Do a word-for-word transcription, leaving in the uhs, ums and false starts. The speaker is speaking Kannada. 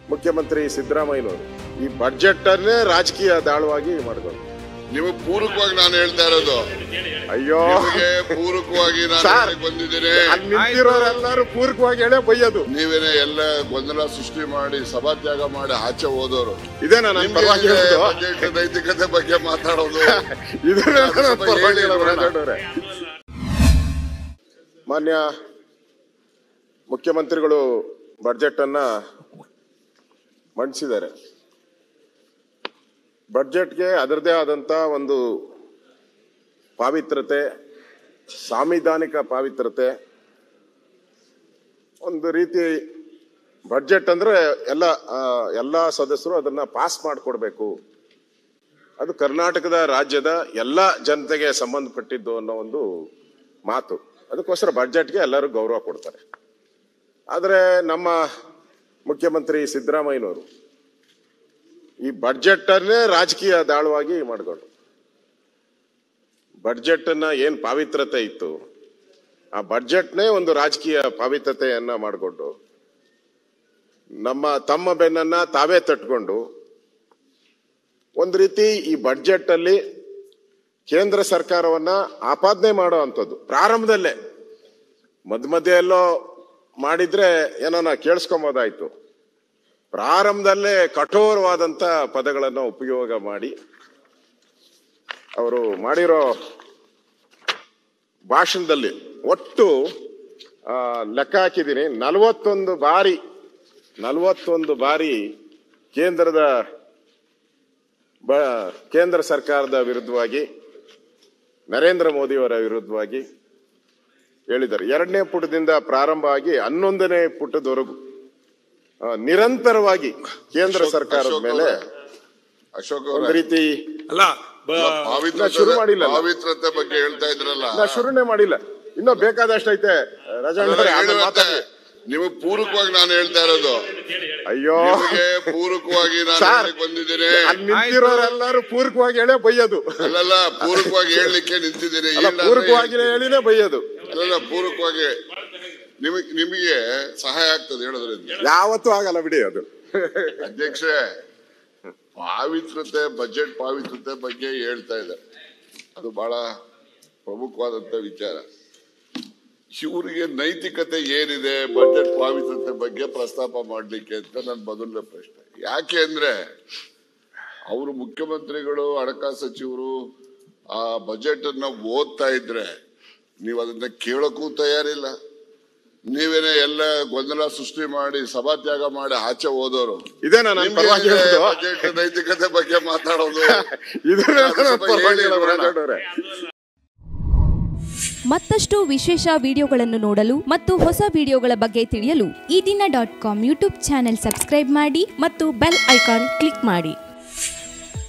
ಮುಖ್ಯಮಂತ್ರಿ ಸಿದ್ದರಾಮಯ್ಯನವರು ಈ ಬಜೆಟ್ ಅನ್ನೇ ರಾಜಕೀಯ ದಾಳವಾಗಿ ಮಾಡ್ಕೊಂಡು ನೀವು ಪೂರಕವಾಗಿ ನಾನು ಹೇಳ್ತಾ ಇರೋದು. ಅಯ್ಯೋ ಪೂರಕವಾಗಿ ನಾನು ಬಂದಿದ್ದೇನೆ. ನಿಂತಿರೋರೆಲ್ಲರೂ ಪೂರಕವಾಗಿ ಹೇಳೇ ಬೈಯೋದು. ನೀವೇನೆ ಎಲ್ಲ ಗೊಂದಲ ಸೃಷ್ಟಿ ಮಾಡಿ ಸಭಾತ್ಯಾಗ ಮಾಡಿ ಆಚೆ ಹೋದವರು. ಇದೇ ನಾನು ಬಜೆಟ್ ನೈತಿಕತೆ ಬಗ್ಗೆ ಮಾತಾಡೋದು. ಮಾನ್ಯ ಮುಖ್ಯಮಂತ್ರಿಗಳು ಬಜೆಟ್ ಅನ್ನ ಮಂಡಿಸಿದ್ದಾರೆ. ಬಜೆಟ್ಗೆ ಅದರದೇ ಆದಂತ ಒಂದು ಪಾವಿತ್ರತೆ, ಸಾಂವಿಧಾನಿಕ ಪಾವಿತ್ರತೆ, ಒಂದು ರೀತಿ ಬಜೆಟ್ ಅಂದ್ರೆ ಎಲ್ಲ ಎಲ್ಲ ಸದಸ್ಯರು ಅದನ್ನ ಪಾಸ್ ಮಾಡಿಕೊಡ್ಬೇಕು, ಅದು ಕರ್ನಾಟಕದ ರಾಜ್ಯದ ಎಲ್ಲ ಜನತೆಗೆ ಸಂಬಂಧಪಟ್ಟಿದ್ದು ಅನ್ನೋ ಒಂದು ಮಾತು. ಅದಕ್ಕೋಸ್ಕರ ಬಜೆಟ್ಗೆ ಎಲ್ಲರೂ ಗೌರವ ಕೊಡ್ತಾರೆ. ಆದರೆ ನಮ್ಮ ಮುಖ್ಯಮಂತ್ರಿ ಸಿದ್ದರಾಮಯ್ಯನವರು ಈ ಬಜೆಟ್ ಅನ್ನೇ ರಾಜಕೀಯ ದಾಳವಾಗಿ ಮಾಡ್ಕೊಂಡು ಬಜೆಟ್ ಅನ್ನ ಏನ್ ಪಾವಿತ್ರತೆ ಇತ್ತು ಆ ಬಜೆಟ್ನೇ ಒಂದು ರಾಜಕೀಯ ಪಾವಿತ್ರತೆಯನ್ನ ಮಾಡಿಕೊಂಡು ನಮ್ಮ ತಮ್ಮ ಬೆನ್ನನ್ನ ತಾವೇ ತಟ್ಕೊಂಡು ಒಂದು ರೀತಿ ಈ ಬಜೆಟ್ ಅಲ್ಲಿ ಕೇಂದ್ರ ಸರ್ಕಾರವನ್ನ ಆಪಾದನೆ ಮಾಡೋ ಅಂಥದ್ದು ಪ್ರಾರಂಭದಲ್ಲೇ. ಮಧ್ಯ ಮಧ್ಯ ಎಲ್ಲೋ ಮಾಡಿದ್ರೆ ಏನೋ ನಾ ಕೇಳಿಸ್ಕೊಂಬೋದಾಯ್ತು. ಪ್ರಾರಂಭದಲ್ಲೇ ಕಠೋರವಾದಂತ ಪದಗಳನ್ನು ಉಪಯೋಗ ಮಾಡಿ ಅವರು ಮಾಡಿರೋ ಭಾಷಣದಲ್ಲಿ ಒಟ್ಟು ಲೆಕ್ಕ ಹಾಕಿದ್ದೀನಿ, ನಲವತ್ತೊಂದು ಬಾರಿ ನಲವತ್ತೊಂದು ಬಾರಿ ಕೇಂದ್ರದ ಕೇಂದ್ರ ಸರ್ಕಾರದ ವಿರುದ್ಧವಾಗಿ, ನರೇಂದ್ರ ಮೋದಿಯವರ ವಿರುದ್ಧವಾಗಿ ಹೇಳಿದ್ದಾರೆ. ಎರಡನೇ ಪುಟದಿಂದ ಪ್ರಾರಂಭ ಆಗಿ ಹನ್ನೊಂದನೇ ಪುಟದವರೆಗೂ ನಿರಂತರವಾಗಿ ಕೇಂದ್ರ ಸರ್ಕಾರದ ಮೇಲೆ ಅಶೋಕ್ ಒಂದು ರೀತಿ ಅಲ್ಲ ಶುರು ಮಾಡಿಲ್ಲ. ಪಾವಿತ್ರತೆ ಬಗ್ಗೆ ಹೇಳ್ತಾ ಇದ್ರಲ್ಲ, ನಾ ಶುರುನೇ ಮಾಡಿಲ್ಲ, ಇನ್ನೂ ಬೇಕಾದಷ್ಟು ಐತೆ. ರಾಜಣ್ಣ ನೀವು ಪೂರಕವಾಗಿ ನಾನು ಹೇಳ್ತಾ ಇರೋದು. ಅಯ್ಯೋ ಪೂರಕವಾಗಿ ನಾನು ಬಂದಿದ್ದೇನೆ. ನಿಂತಿರೋರೆಲ್ಲರೂ ಪೂರಕವಾಗಿ ಹೇಳೇ ಬೈಯೋದು. ಅಲ್ಲಲ್ಲ, ಪೂರಕವಾಗಿ ಹೇಳಲಿಕ್ಕೆ ನಿಂತಿದ್ದೀನಿ. ಪೂರಕವಾಗಿ ಹೇಳಿನೇ ಬೈಯೋದು. ಅಲ್ಲಲ್ಲ, ಪೂರಕವಾಗಿ ನಿಮಗೆ ನಿಮಗೆ ಸಹಾಯ ಆಗ್ತದೆ ಹೇಳೋದ್ರಿಂದ. ಯಾವತ್ತೂ ಆಗಲ್ಲ ಬಿಡಿ ಅದು. ಅಧ್ಯಕ್ಷರೇ, ಪಾವಿತ್ರತೆ, ಬಜೆಟ್ ಪಾವಿತ್ರತೆ ಬಗ್ಗೆ ಹೇಳ್ತಾ ಇದ್ದಾರೆ, ಅದು ಬಹಳ ಪ್ರಮುಖವಾದಂತ ವಿಚಾರ. ಇವರಿಗೆ ನೈತಿಕತೆ ಏನಿದೆ ಬಜೆಟ್ ಪಾವಿತ್ರತೆ ಬಗ್ಗೆ ಪ್ರಸ್ತಾಪ ಮಾಡ್ಲಿಕ್ಕೆ ಅಂತ ನನ್ನ ಮೊದಲನೇ ಪ್ರಶ್ನೆ. ಯಾಕೆ ಅಂದ್ರೆ ಅವರು ಮುಖ್ಯಮಂತ್ರಿಗಳು, ಹಣಕಾಸು ಸಚಿವರು ಆ ಬಜೆಟ್ ಅನ್ನ ಓದ್ತಾ ಇದ್ರೆ ನೀವು ಅದನ್ನ ಕೇಳೋಕ್ಕೂ ತಯಾರಿಲ್ಲ. ನೀವೇನೆ ಎಲ್ಲ ಗೊಂದಲ ಸೃಷ್ಟಿ ಮಾಡಿ ಸಭಾತ್ಯಾಗ ಮಾಡಿ ಆಚೆ ಹೋದವರು. ಇದೇ ನಾನು ಬಜೆಟ್ ನೈತಿಕತೆ ಬಗ್ಗೆ ಮಾತಾಡೋದು. ಮತ್ತಷ್ಟು ವಿಶೇಷ ವಿಡಿಯೋಗಳನ್ನು ನೋಡಲು ಮತ್ತು ಹೊಸ ವಿಡಿಯೋಗಳ ಬಗ್ಗೆ ತಿಳಿಯಲು Ee Dina dot com YouTube channel subscribe ಮಾಡಿ ಮತ್ತು ಬೆಲ್ ಐಕಾನ್ ಕ್ಲಿಕ್ ಮಾಡಿ.